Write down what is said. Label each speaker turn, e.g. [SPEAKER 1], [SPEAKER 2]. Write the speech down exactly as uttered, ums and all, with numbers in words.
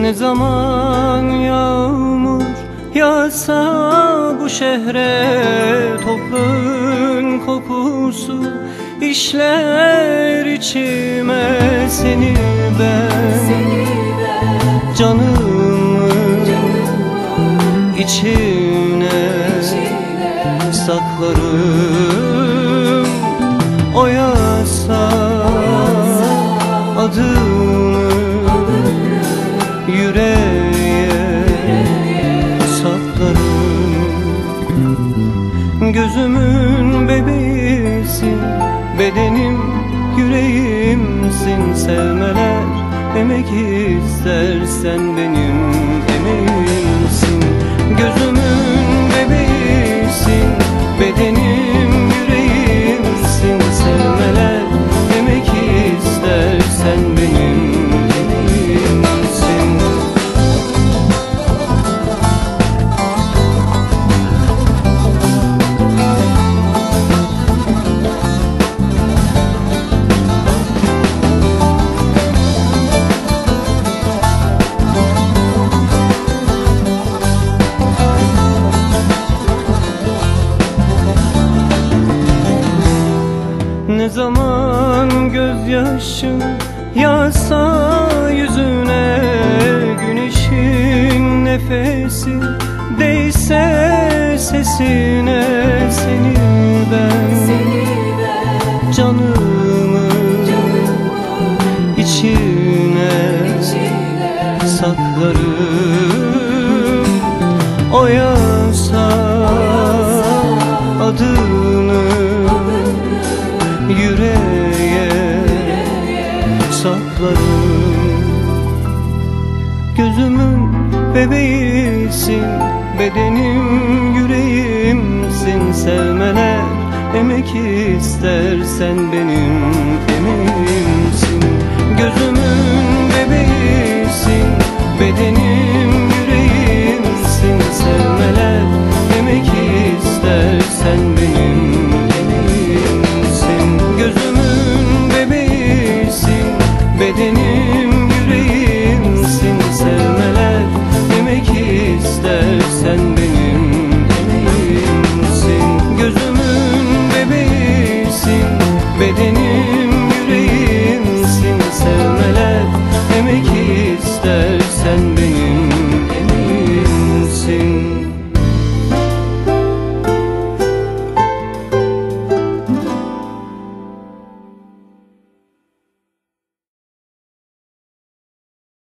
[SPEAKER 1] Ne zaman yağmur yağsa bu şehre, toprağın kokusu işler içime. Seni ben,
[SPEAKER 2] Seni ben
[SPEAKER 1] canımı,
[SPEAKER 2] canımı
[SPEAKER 1] içine,
[SPEAKER 2] içine
[SPEAKER 1] saklarım. O yasa adını yüreğe saklarım. Gözümün bebeğisin, bedenim yüreğimsin. Sevmeler emek istersen benim emeğimsin. Gözümün bebeğisin, bedenim yüreğimsin. Sevmeler emek istersen benim emeğimsin. Ne zaman gözyaşım yağsa yüzüne, güneşin nefesi değse sesine. Seni ben,
[SPEAKER 2] Seni ben
[SPEAKER 1] canımı,
[SPEAKER 2] canımı
[SPEAKER 1] içine,
[SPEAKER 2] içine
[SPEAKER 1] saklarım. O yasa adını yüreğe saklarım. Gözümün bebeğisin, bedenim yüreğimsin. Sevmeler emek istersen benim emeğimsin. Gözümün bebeğisin, bedenim